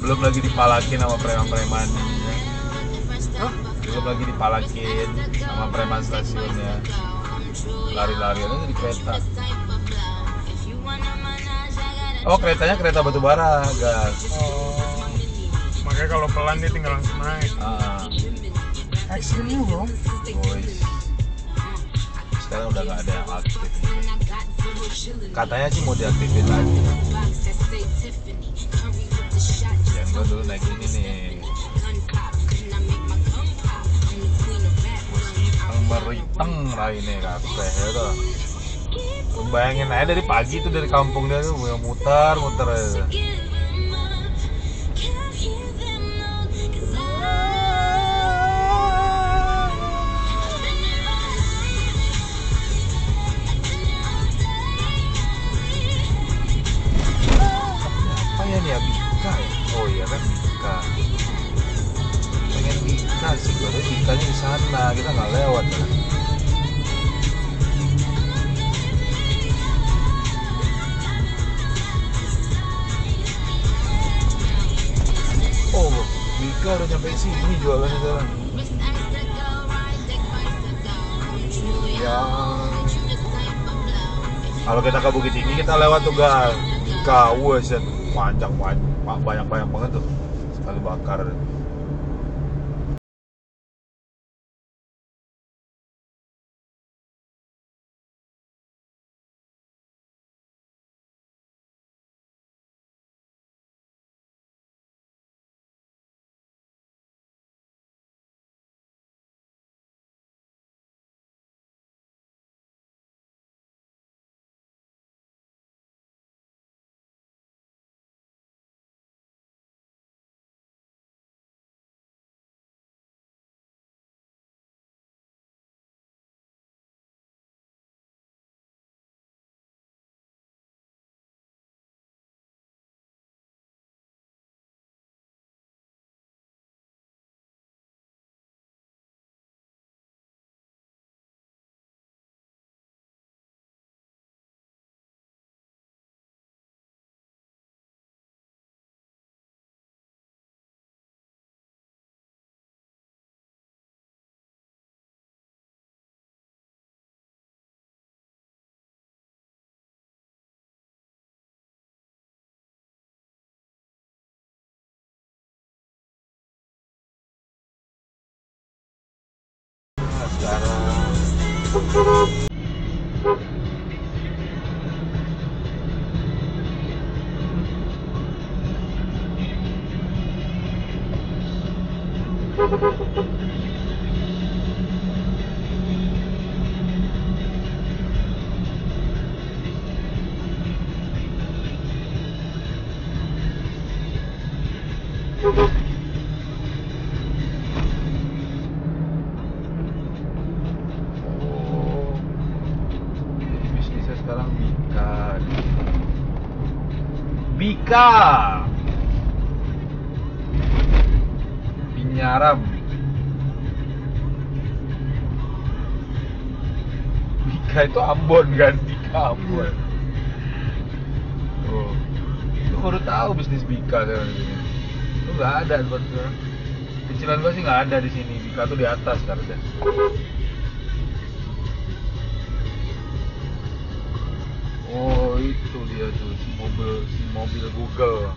Belum lagi dipalakin sama preman-preman. Hah? Belum lagi dipalakin sama preman stasiunnya. Lari-larian aja di kereta. Oh, keretanya kereta batu bara, gas. Oh, makanya kalau pelan dia tinggal langsung naik. Ekstrim juga. Boys. Sekarang udah nggak ada yang aktif. Katanya sih mau diaktifin lagi. Yang gue dulu naik ini nih. Meriteng raine kabeh ya tuh. Bayangin aja dari pagi tuh dari kampung dia tuh muter aja. Apa ya nih ya, Bika ya? Oh iya kan Bika. Pengen Bika sih, gue tuh Bikanya di sana, kita nggak lewat kan. Oh, Bika udah nyampe sini jualannya sekarang. Ya. Kalau kita ke Bukit Tinggi kita lewat tuh gal. Bika, set panjang banyak banget tuh. Sekali bakar. Sekarang bisnisnya sekarang Bika Binyaram. Bika itu Ambon kan? Bika Ambon. Oh, lu baru tahu bisnis Bika sekarang di sini. Lu nggak ada buat sekarang. Cicilan gua sih nggak ada di sini. Bika tuh di atas sekarang. Oh itu dia tuh si mobil Google.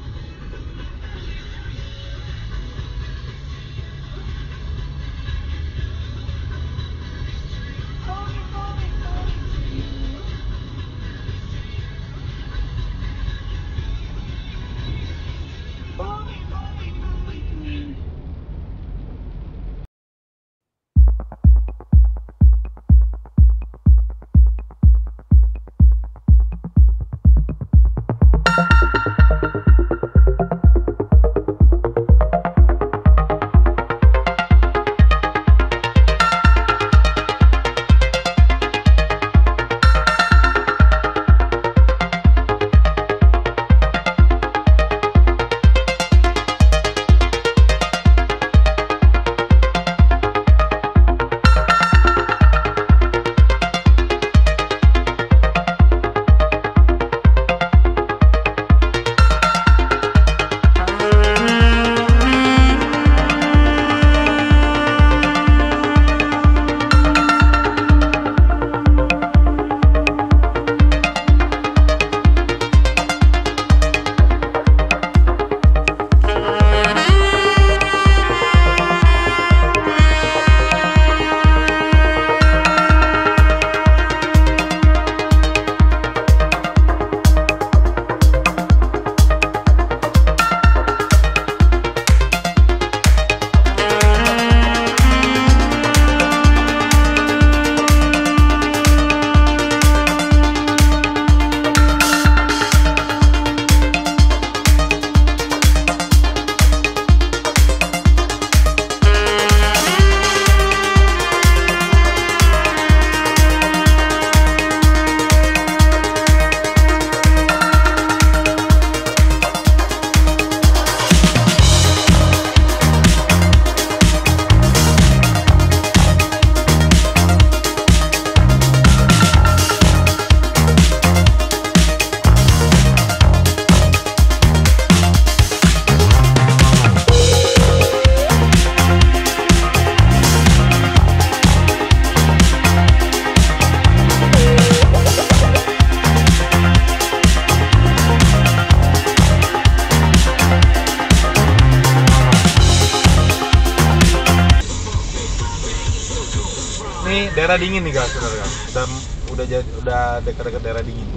daerah dingin nih guys, saudara. Udah dekat-dekat daerah dingin.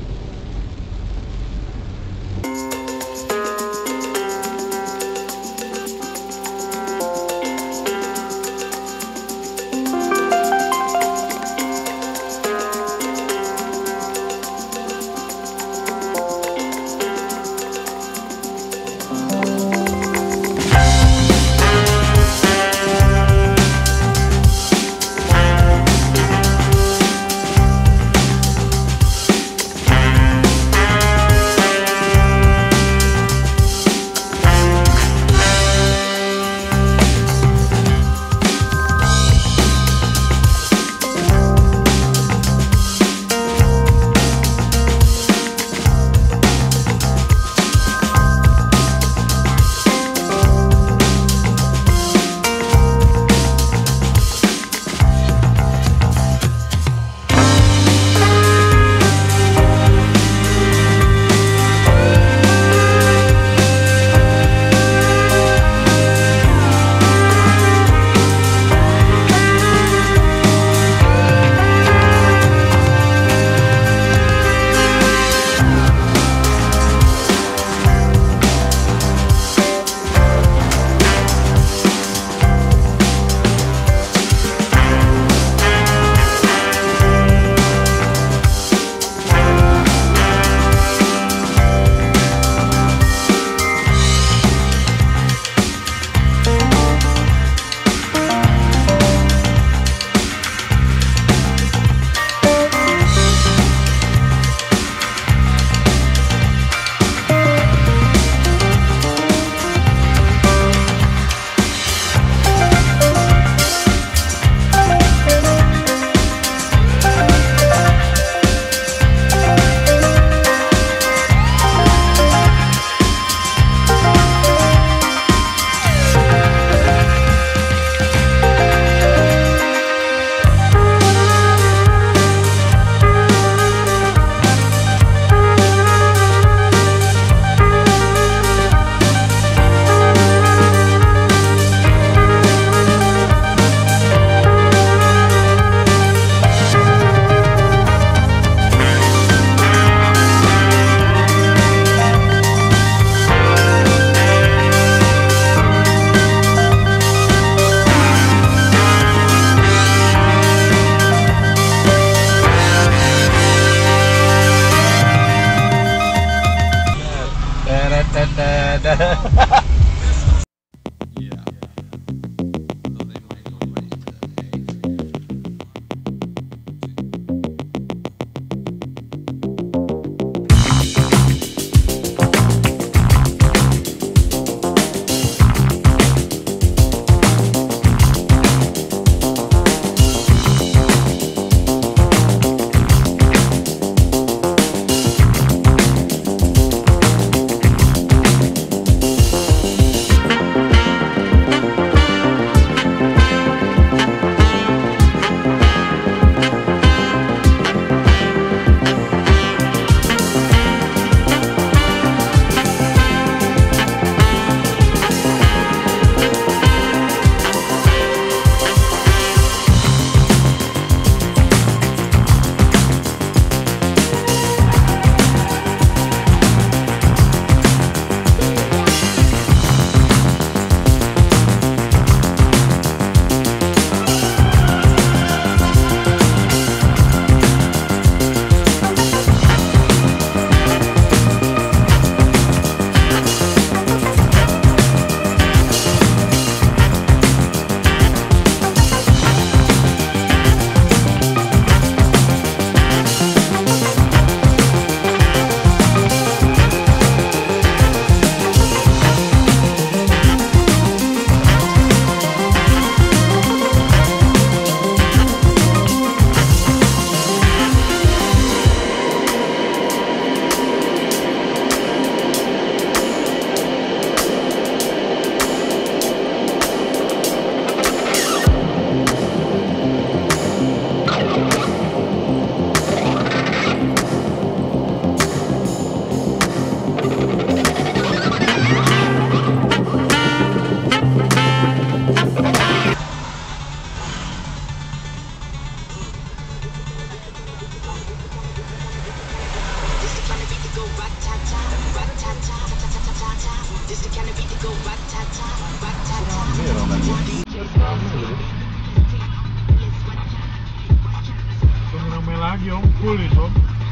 Tunggu ramai lagi om, full itu.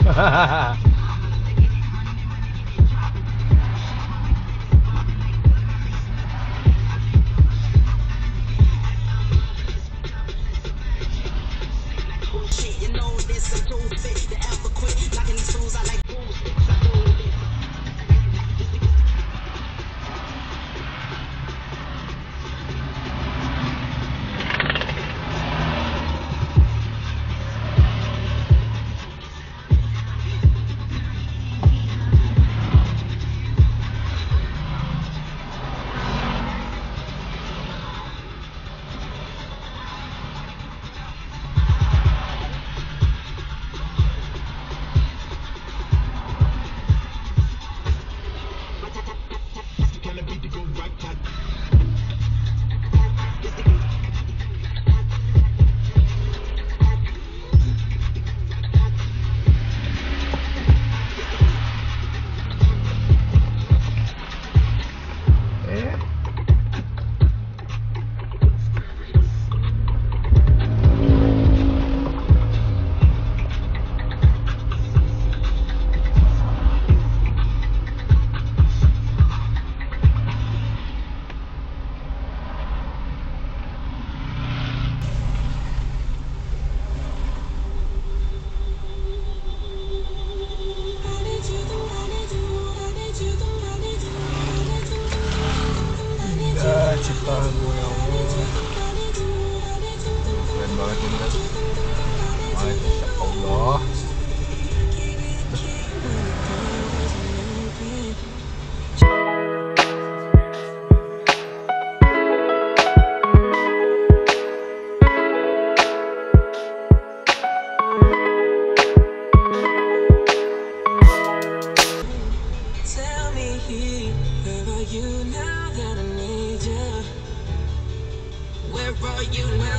Ciptaan gue ya Allah, keren banget ini kan. Masya Allah. Where are you now?